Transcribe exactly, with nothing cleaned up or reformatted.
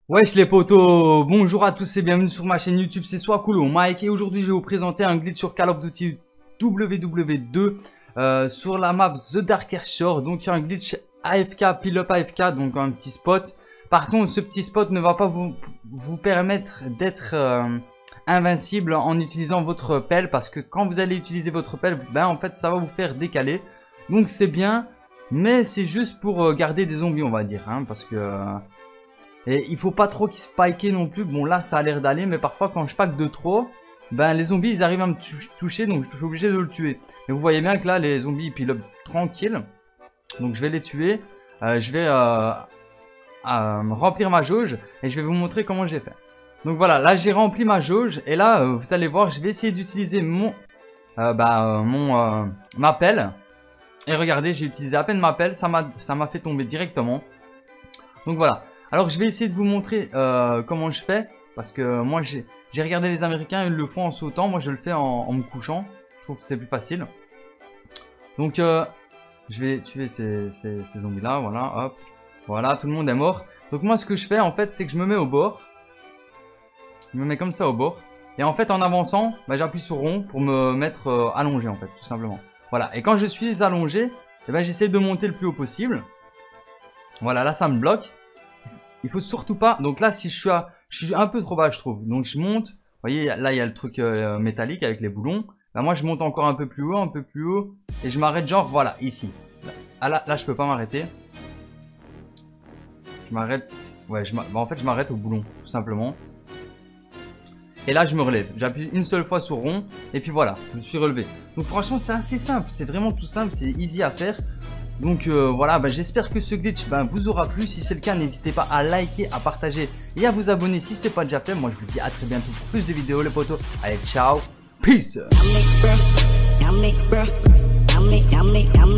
Wesh les potos, bonjour à tous et bienvenue sur ma chaîne YouTube, c'est Swakulo Mike et aujourd'hui je vais vous présenter un glitch sur Call of Duty W W deux euh, sur la map The Darker Shore. Donc un glitch A F K, pile up A F K, donc un petit spot. Par contre ce petit spot ne va pas vous, vous permettre d'être euh, invincible en utilisant votre pelle, parce que quand vous allez utiliser votre pelle, ben en fait ça va vous faire décaler. Donc c'est bien, mais c'est juste pour garder des zombies on va dire, hein, parce que... Euh, Et il faut pas trop qu'ils spikent non plus. Bon là ça a l'air d'aller, mais parfois quand je spike de trop, ben les zombies ils arrivent à me toucher, donc je suis obligé de le tuer. Et vous voyez bien que là les zombies ils pile up tranquille. Donc je vais les tuer. Euh, je vais euh, euh, remplir ma jauge et je vais vous montrer comment j'ai fait. Donc voilà, là j'ai rempli ma jauge et là euh, vous allez voir, je vais essayer d'utiliser mon, euh, bah, euh, mon euh, ma pelle. Et regardez, j'ai utilisé à peine ma pelle, ça m'a ça m'a fait tomber directement. Donc voilà. Alors je vais essayer de vous montrer euh, comment je fais, parce que moi j'ai regardé les Américains, ils le font en sautant, moi je le fais en, en me couchant, je trouve que c'est plus facile. Donc euh, je vais tuer ces, ces, ces zombies là, voilà, hop, voilà, tout le monde est mort. Donc moi ce que je fais en fait c'est que je me mets au bord, je me mets comme ça au bord, et en fait en avançant, bah, j'appuie sur rond pour me mettre euh, allongé en fait, tout simplement. Voilà, et quand je suis allongé, eh ben, j'essaie de monter le plus haut possible. Voilà, là ça me bloque. Il faut surtout pas, donc là si je suis, à, je suis un peu trop bas je trouve, donc je monte, vous voyez là il y a le truc euh, métallique avec les boulons, là moi je monte encore un peu plus haut, un peu plus haut, et je m'arrête genre voilà ici, ah, là, là je peux pas m'arrêter, je m'arrête, ouais je bah, en fait je m'arrête au boulon tout simplement, et là je me relève, j'appuie une seule fois sur rond, et puis voilà, je me suis relevé, donc franchement c'est assez simple, c'est vraiment tout simple, c'est easy à faire. Donc euh, voilà, bah, j'espère que ce glitch bah, vous aura plu. Si c'est le cas, n'hésitez pas à liker, à partager et à vous abonner si c'est pas déjà fait. Moi je vous dis à très bientôt pour plus de vidéos les potos. Allez ciao, peace.